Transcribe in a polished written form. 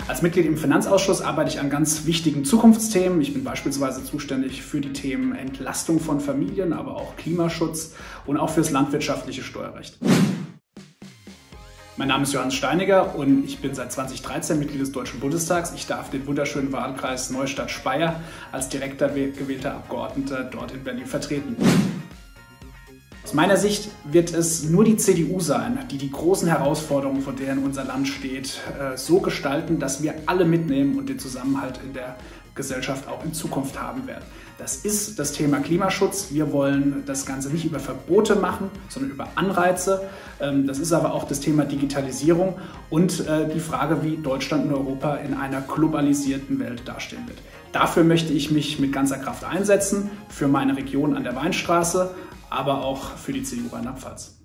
Als Mitglied im Finanzausschuss arbeite ich an ganz wichtigen Zukunftsthemen. Ich bin beispielsweise zuständig für die Themen Entlastung von Familien, aber auch Klimaschutz und auch fürs landwirtschaftliche Steuerrecht. Mein Name ist Johannes Steiniger und ich bin seit 2013 Mitglied des Deutschen Bundestags. Ich darf den wunderschönen Wahlkreis Neustadt-Speyer als direkter gewählter Abgeordneter dort in Berlin vertreten. Aus meiner Sicht wird es nur die CDU sein, die die großen Herausforderungen, vor denen unser Land steht, so gestalten, dass wir alle mitnehmen und den Zusammenhalt in der Gesellschaft auch in Zukunft haben werden. Das ist das Thema Klimaschutz. Wir wollen das Ganze nicht über Verbote machen, sondern über Anreize. Das ist aber auch das Thema Digitalisierung und die Frage, wie Deutschland und Europa in einer globalisierten Welt dastehen wird. Dafür möchte ich mich mit ganzer Kraft einsetzen, für meine Region an der Weinstraße, aber auch für die CDU Rheinland-Pfalz.